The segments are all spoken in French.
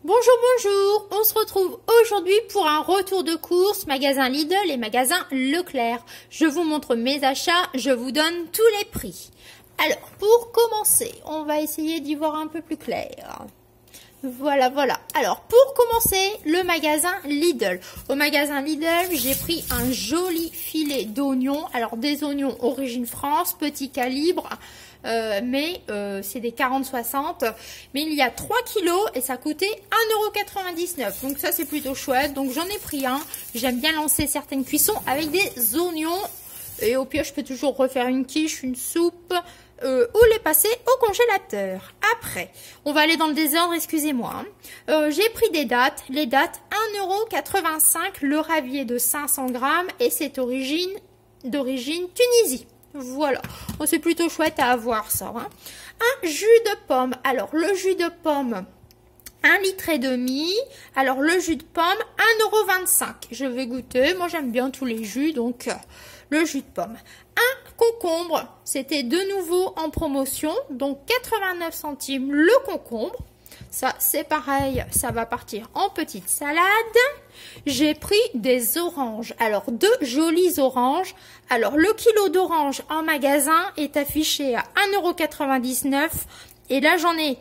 Bonjour, bonjour, on se retrouve aujourd'hui pour un retour de course, magasin Lidl et magasin Leclerc. Je vous montre mes achats, je vous donne tous les prix. Alors, pour commencer, on va essayer d'y voir un peu plus clair. Voilà. Alors, pour commencer, le magasin Lidl. Au magasin Lidl, j'ai pris un joli filet d'oignons. Alors, des oignons origine France, petit calibre. Mais c'est des 40-60, mais il y a 3 kilos et ça coûtait 1,99 €. Donc ça c'est plutôt chouette, donc j'en ai pris un. J'aime bien lancer certaines cuissons avec des oignons et au pire je peux toujours refaire une quiche, une soupe ou les passer au congélateur. Après, on va aller dans le désordre, excusez-moi. J'ai pris des dattes, les dattes 1,85 €, le ravier de 500 grammes et c'est d'origine Tunisie. Voilà, oh, c'est plutôt chouette à avoir ça. Hein. Un jus de pomme. Alors, le jus de pomme, 1,5 litre. Alors, le jus de pomme, 1,25 €. Je vais goûter. Moi, j'aime bien tous les jus, donc le jus de pomme. Un concombre. C'était de nouveau en promotion, donc 89 centimes le concombre. Ça, c'est pareil, ça va partir en petite salade. J'ai pris des oranges. Alors, 2 jolies oranges. Alors, le kilo d'oranges en magasin est affiché à 1,99 €. Et là, j'en ai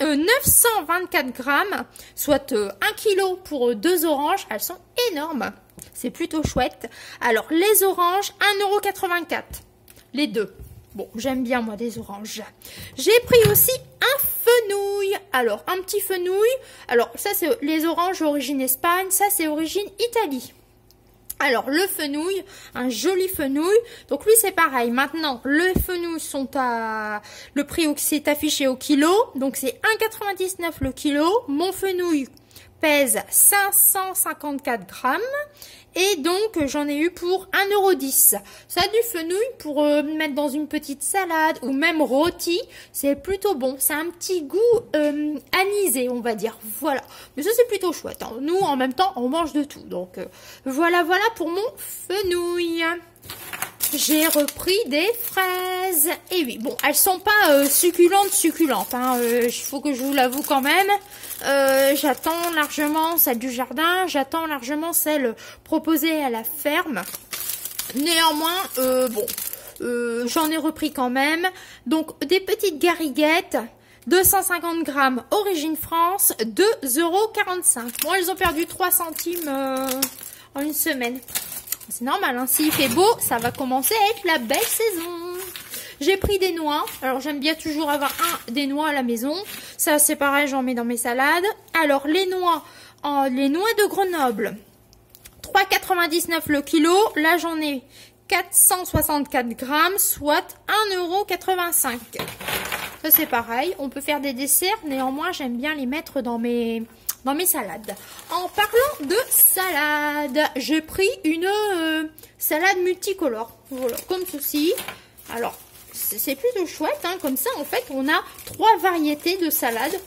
924 grammes, soit 1 kilo pour 2 oranges. Elles sont énormes. C'est plutôt chouette. Alors, les oranges, 1,84 €. Les deux. Bon, j'aime bien, moi, des oranges. J'ai pris aussi un fenouil. Alors, un petit fenouil. Alors, ça, c'est les oranges origine Espagne. Ça, c'est origine Italie. Alors, le fenouil, un joli fenouil. Donc, lui, c'est pareil. Maintenant, les fenouils sont à... Le prix s'est affiché au kilo. Donc, c'est 1,99 € le kilo. Mon fenouil pèse 554 grammes. Et donc, j'en ai eu pour 1,10 €. Ça, du fenouil pour mettre dans une petite salade ou même rôti, c'est plutôt bon. C'est un petit goût anisé, on va dire. Voilà. Mais ça, c'est plutôt chouette. Hein. Nous, en même temps, on mange de tout. Donc, voilà pour mon fenouil. J'ai repris des fraises. Et oui, bon, elles sont pas succulentes. Hein. Il faut que je vous l'avoue quand même. J'attends largement celle du jardin. J'attends largement celle proposée à la ferme. Néanmoins, j'en ai repris quand même. Donc, des petites gariguettes. 250 grammes, origine France, 2,45 €. Bon, elles ont perdu 3 centimes en une semaine. C'est normal, hein. S'il fait beau, ça va commencer à être la belle saison. J'ai pris des noix. Alors, j'aime bien toujours avoir des noix à la maison. Ça, c'est pareil, j'en mets dans mes salades. Alors, les noix de Grenoble, 3,99 € le kilo. Là, j'en ai 464 grammes, soit 1,85 €. Ça, c'est pareil. On peut faire des desserts. Néanmoins, j'aime bien les mettre dans mes salades. En parlant de salade, j'ai pris une salade multicolore. Voilà, comme ceci. Alors, c'est plutôt chouette. Hein, comme ça, en fait, on a 3 variétés de salade.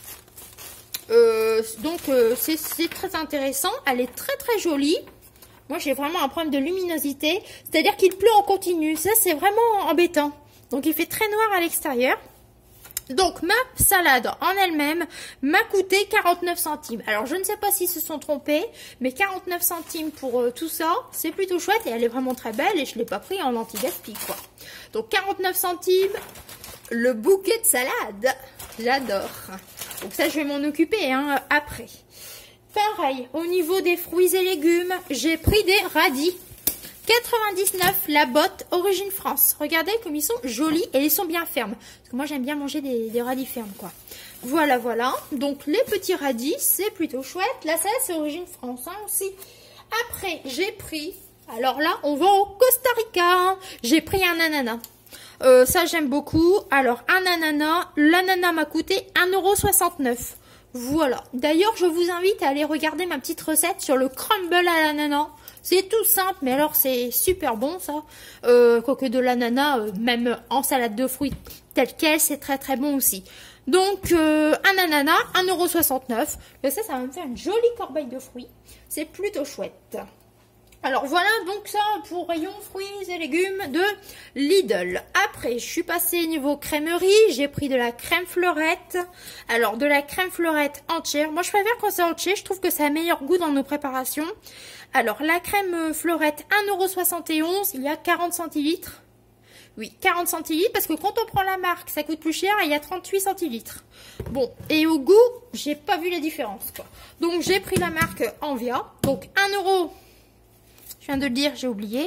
Donc, c'est très intéressant. Elle est très, très jolie. Moi, j'ai vraiment un problème de luminosité. C'est-à-dire qu'il pleut en continu. Ça, c'est vraiment embêtant. Donc, il fait très noir à l'extérieur. Donc, ma salade en elle-même m'a coûté 49 centimes. Alors, je ne sais pas s'ils se sont trompés, mais 49 centimes pour tout ça, c'est plutôt chouette et elle est vraiment très belle et je ne l'ai pas pris en anti-gaspi, quoi. Donc, 49 centimes, le bouquet de salade, j'adore. Donc, ça, je vais m'en occuper hein, après. Pareil, au niveau des fruits et légumes, j'ai pris des radis. 99 la botte origine France. Regardez comme ils sont jolis et ils sont bien fermes. Parce que moi j'aime bien manger des radis fermes quoi. Voilà. Donc les petits radis c'est plutôt chouette. La salade c'est origine France hein, aussi. Après j'ai pris, alors là on va au Costa Rica. J'ai pris un ananas. Ça j'aime beaucoup. Alors un ananas, l'ananas m'a coûté 1,69 €. Voilà. D'ailleurs je vous invite à aller regarder ma petite recette sur le crumble à l'ananas. C'est tout simple, mais alors c'est super bon ça. Quoique de l'ananas, même en salade de fruits telle quelle, c'est très très bon aussi. Donc un ananas, 1,69 €. Et ça va me faire une jolie corbeille de fruits. C'est plutôt chouette. Alors voilà donc ça pour rayon fruits et légumes de Lidl. Après je suis passée niveau crèmerie, j'ai pris de la crème fleurette. Alors de la crème fleurette entière, moi je préfère quand c'est entier, je trouve que ça a meilleur goût dans nos préparations. Alors la crème fleurette 1,71 €, il y a 40 centilitres. Oui, 40 centilitres, parce que quand on prend la marque, ça coûte plus cher et il y a 38 centilitres. Bon, et au goût, j'ai pas vu la différence, quoi. Donc, j'ai pris la marque Envia. Donc, 1 €, je viens de le dire, j'ai oublié.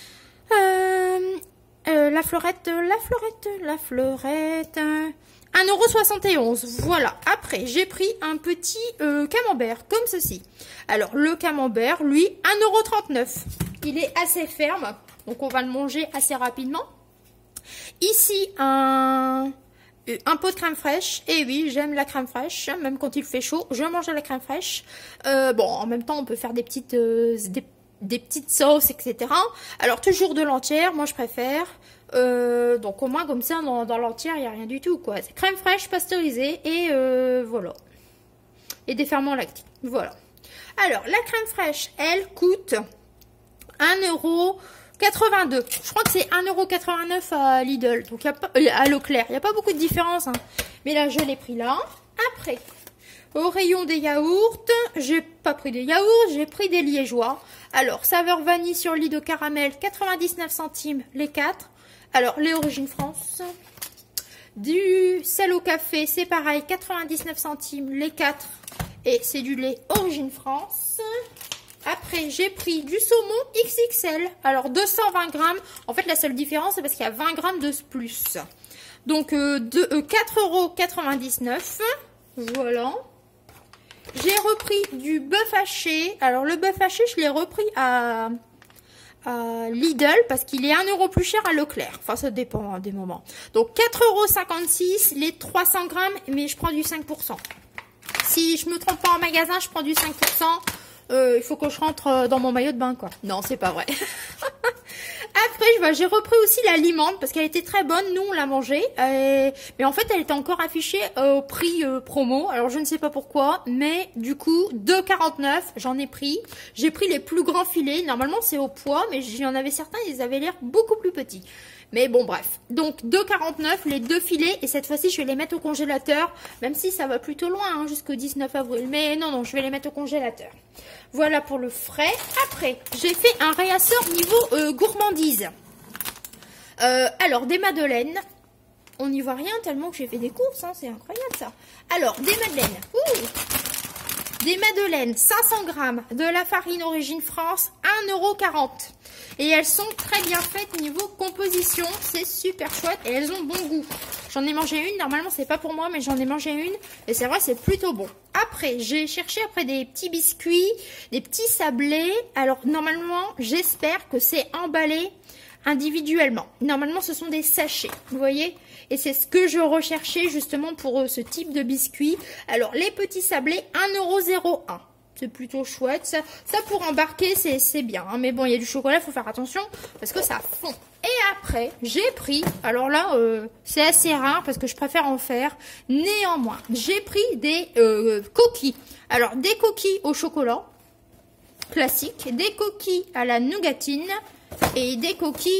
La fleurette, 1,71 €. Voilà. Après, j'ai pris un petit camembert, comme ceci. Alors, le camembert, lui, 1,39 €. Il est assez ferme, donc on va le manger assez rapidement. Ici, un pot de crème fraîche. Et oui, j'aime la crème fraîche. Même quand il fait chaud, je mange de la crème fraîche. Bon, en même temps, on peut faire des petites sauces, etc. Alors, toujours de l'entière, moi je préfère. Donc, au moins, comme ça, dans l'entière, il n'y a rien du tout, quoi. C'est crème fraîche pasteurisée et voilà. Et des ferments lactés. Voilà. Alors, la crème fraîche, elle coûte 1,82 €. Je crois que c'est 1,89 € à Lidl. Donc, à Leclerc. Il n'y a pas beaucoup de différence. Hein. Mais là, je l'ai pris là. Après, au rayon des yaourts, j'ai pas pris des yaourts, j'ai pris des liégeois. Alors, saveur vanille sur lit de caramel, 99 centimes les 4. Alors, les Origine France. Du sel au café, c'est pareil, 99 centimes les 4. Et c'est du lait Origine France. Après, j'ai pris du saumon XXL. Alors, 220 grammes. En fait, la seule différence, c'est parce qu'il y a 20 grammes de plus. Donc, 4,99 €. Voilà. J'ai repris du bœuf haché. Alors, le bœuf haché, je l'ai repris à Lidl parce qu'il est 1 € plus cher à Leclerc. Enfin, ça dépend hein, des moments. Donc, 4,56 € les 300 grammes, mais je prends du 5%. Si je me trompe pas en magasin, je prends du 5%. Il faut que je rentre dans mon maillot de bain, quoi. Non, c'est pas vrai. Après, j'ai repris aussi la limande parce qu'elle était très bonne. Nous, on l'a mangée. Mais en fait, elle était encore affichée au prix promo. Alors, je ne sais pas pourquoi. Mais du coup, 2,49 €, j'en ai pris. J'ai pris les plus grands filets. Normalement, c'est au poids. Mais il y en avait certains, ils avaient l'air beaucoup plus petits. Mais bon, bref. Donc, 2,49 € les 2 filets. Et cette fois-ci, je vais les mettre au congélateur. Même si ça va plutôt loin, hein, jusqu'au 19 avril. Mais non, je vais les mettre au congélateur. Voilà pour le frais. Après, j'ai fait un réassort niveau gourmandise. Alors, des madeleines. On n'y voit rien tellement que j'ai fait des courses. Hein, c'est incroyable, ça. Alors, des madeleines. Des madeleines, 500 grammes. De la farine Origine France, 1,40 €. Et elles sont très bien faites niveau composition. C'est super chouette et elles ont bon goût. J'en ai mangé une. Normalement, c'est pas pour moi, mais j'en ai mangé une. Et c'est vrai, c'est plutôt bon. Après, j'ai cherché après des petits biscuits, des petits sablés. Alors, normalement, j'espère que c'est emballé individuellement. Normalement, ce sont des sachets. Vous voyez ? Et c'est ce que je recherchais justement pour ce type de biscuits. Alors, les petits sablés, 1,01 €. C'est plutôt chouette. Ça pour embarquer, c'est bien. Hein. Mais bon, il y a du chocolat, il faut faire attention parce que ça fond. Et après, j'ai pris, alors là, c'est assez rare parce que je préfère en faire. Néanmoins, j'ai pris des coquilles. Alors, des coquilles au chocolat classique, des coquilles à la nougatine et des coquilles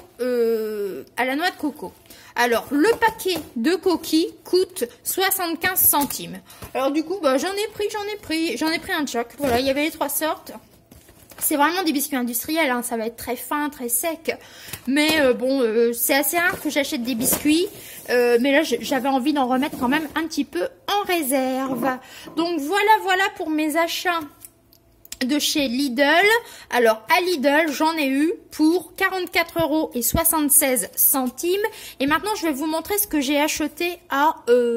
à la noix de coco. Alors, le paquet de coquilles coûte 75 centimes. Alors, du coup, j'en ai pris un de chaque. Voilà, il y avait les 3 sortes. C'est vraiment des biscuits industriels, hein. Ça va être très fin, très sec. Mais bon, c'est assez rare que j'achète des biscuits. Mais là, j'avais envie d'en remettre quand même un petit peu en réserve. Donc, voilà pour mes achats de chez Lidl. Alors à Lidl, j'en ai eu pour 44,76 €. Et maintenant, je vais vous montrer ce que j'ai acheté à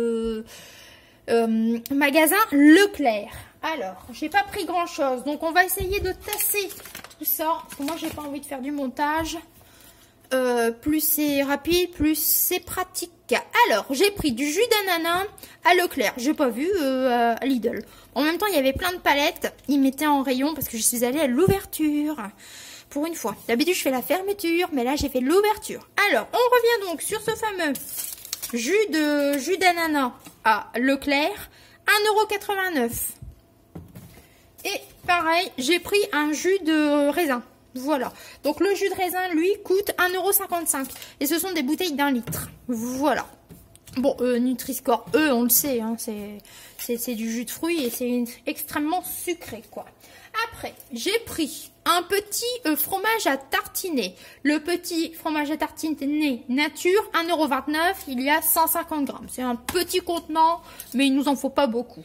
magasin Leclerc. Alors, j'ai pas pris grand chose, donc on va essayer de tasser tout ça. Parce que moi, j'ai pas envie de faire du montage. Plus c'est rapide, plus c'est pratique. Alors, j'ai pris du jus d'ananas à Leclerc. J'ai pas vu à Lidl. En même temps, il y avait plein de palettes. Ils mettaient en rayon parce que je suis allée à l'ouverture. Pour une fois. D'habitude, je fais la fermeture, mais là, j'ai fait l'ouverture. Alors, on revient donc sur ce fameux jus d'ananas à Leclerc. 1,89 €. Et pareil, j'ai pris un jus de raisin. Voilà. Donc le jus de raisin, lui, coûte 1,55 €. Et ce sont des bouteilles d'1 litre. Voilà. Bon, Nutri-Score, on le sait, hein, c'est du jus de fruits et c'est extrêmement sucré, quoi. Après, j'ai pris un petit fromage à tartiner. Le petit fromage à tartiner nature, 1,29 €, il y a 150 grammes. C'est un petit contenant, mais il nous en faut pas beaucoup.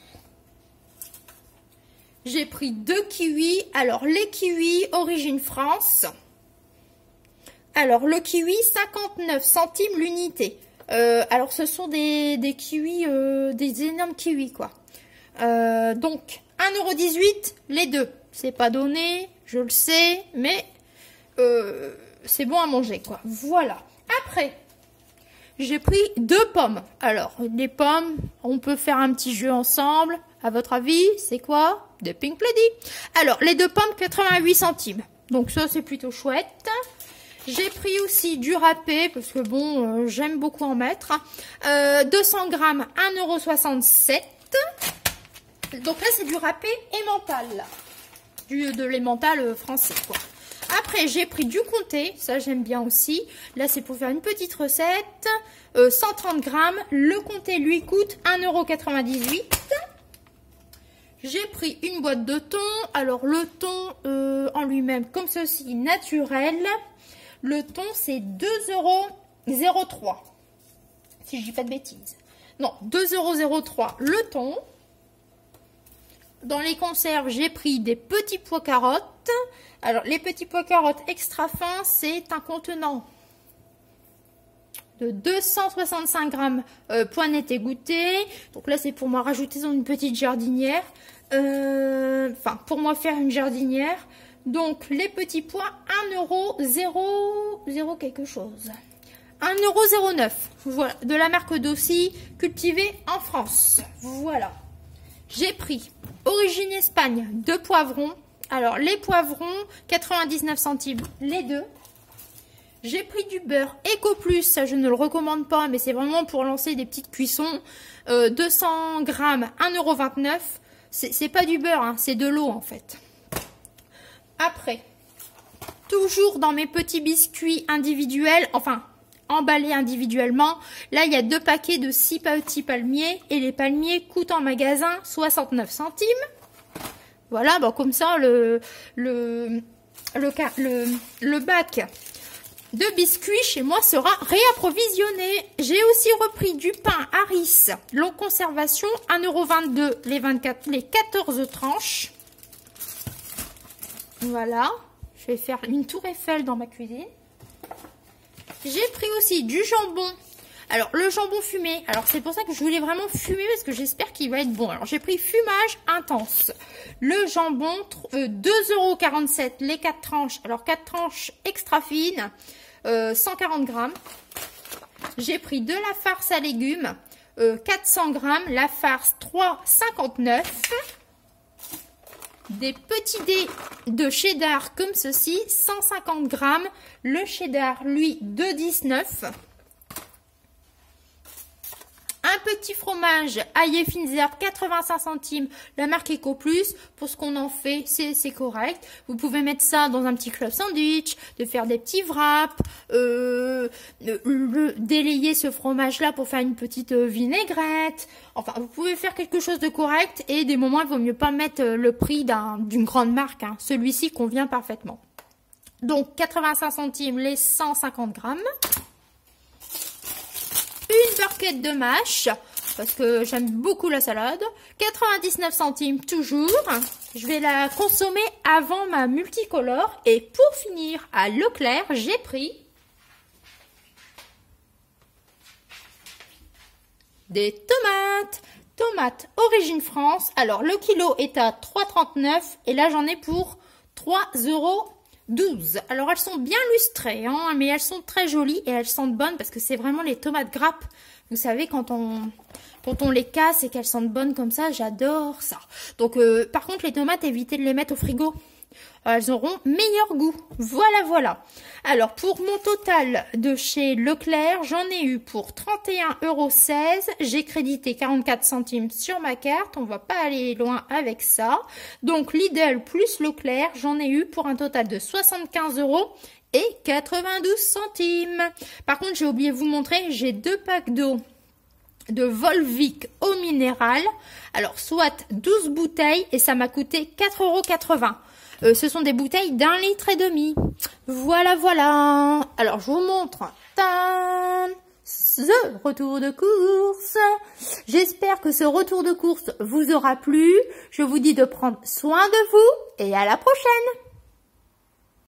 J'ai pris 2 kiwis. Alors, les kiwis, origine France. Alors, le kiwi, 59 centimes l'unité. Alors, ce sont des kiwis, des énormes kiwis, quoi. Donc, 1,18 € les deux. C'est pas donné, je le sais, mais c'est bon à manger, quoi. Voilà. Après, j'ai pris 2 pommes. Alors, les pommes, on peut faire un petit jeu ensemble. À votre avis, c'est quoi? Des Pink Lady. Alors, les 2 pommes, 88 centimes. Donc, ça, c'est plutôt chouette. J'ai pris aussi du râpé, parce que bon, j'aime beaucoup en mettre. 200 grammes, 1,67 €. Donc là, c'est du râpé emmental. De l'emmental français, quoi. Après, j'ai pris du comté. Ça, j'aime bien aussi. Là, c'est pour faire une petite recette. 130 grammes. Le comté, lui, coûte 1,98 €. J'ai pris une boîte de thon. Alors, le thon en lui-même, comme ceci, naturel. Le thon, c'est 2,03 €. Si je dis pas de bêtises. Non, 2,03 € le thon. Dans les conserves, j'ai pris des petits pois carottes. Alors, les petits pois carottes extra fins, c'est un contenant de 265 grammes pois nets égouttés. Donc là, c'est pour moi rajouter dans une petite jardinière. Enfin, pour moi faire une jardinière. Donc, les petits pois, 1,00 quelque chose. 1,09 €. Voilà, de la marque Dossi, cultivée en France. Voilà. J'ai pris origine Espagne 2 poivrons. Alors, les poivrons, 99 centimes les deux. J'ai pris du beurre Eco Plus, ça je ne le recommande pas, mais c'est vraiment pour lancer des petites cuissons. 200 grammes, 1,29 €. C'est pas du beurre, hein, c'est de l'eau en fait. Après, toujours dans mes petits biscuits individuels, enfin emballés individuellement, là il y a 2 paquets de 6 petits palmiers et les palmiers coûtent en magasin 69 centimes. Voilà, bon, comme ça le bac de biscuits chez moi sera réapprovisionné. J'ai aussi repris du pain Harris, longue conservation, 1,22 € les 14 tranches. Voilà, je vais faire une tour Eiffel dans ma cuisine. J'ai pris aussi du jambon. Alors, le jambon fumé. Alors, c'est pour ça que je voulais vraiment fumer parce que j'espère qu'il va être bon. Alors, j'ai pris fumage intense. Le jambon, 2,47 € les 4 tranches. Alors, 4 tranches extra fines, 140 grammes. J'ai pris de la farce à légumes, 400 grammes. La farce, 3,59 €. Des petits dés de cheddar comme ceci, 150 grammes. Le cheddar, lui, 2,19 €. Un petit fromage ail et fines herbes, 85 centimes, la marque Eco Plus. Pour ce qu'on en fait, c'est correct. Vous pouvez mettre ça dans un petit club sandwich, de faire des petits wraps, délayer ce fromage-là pour faire une petite vinaigrette. Enfin, vous pouvez faire quelque chose de correct et des moments, il vaut mieux pas mettre le prix d'une grande marque, hein. Celui-ci convient parfaitement. Donc, 85 centimes les 150 grammes. Une barquette de mâche, parce que j'aime beaucoup la salade. 99 centimes toujours. Je vais la consommer avant ma multicolore. Et pour finir, à Leclerc, j'ai pris des tomates. Tomates origine France. Alors, le kilo est à 3,39 € et là, j'en ai pour 3,12 €. Alors, elles sont bien lustrées, hein, mais elles sont très jolies et elles sentent bonnes parce que c'est vraiment les tomates grappes. Vous savez, quand on les casse et qu'elles sentent bonnes comme ça, j'adore ça. Donc, par contre, les tomates, évitez de les mettre au frigo Elles auront meilleur goût. Voilà, voilà. Alors, pour mon total de chez Leclerc, j'en ai eu pour 31,16 €. J'ai crédité 44 centimes sur ma carte. On va pas aller loin avec ça. Donc, Lidl plus Leclerc, j'en ai eu pour un total de 75,92 €. Par contre, j'ai oublié de vous montrer, j'ai 2 packs d'eau de Volvic eau minérale. Alors, soit 12 bouteilles et ça m'a coûté 4,80 €. Ce sont des bouteilles d'1,5 litre. Voilà, voilà. Alors, je vous montre ce retour de course. J'espère que ce retour de course vous aura plu. Je vous dis de prendre soin de vous et à la prochaine.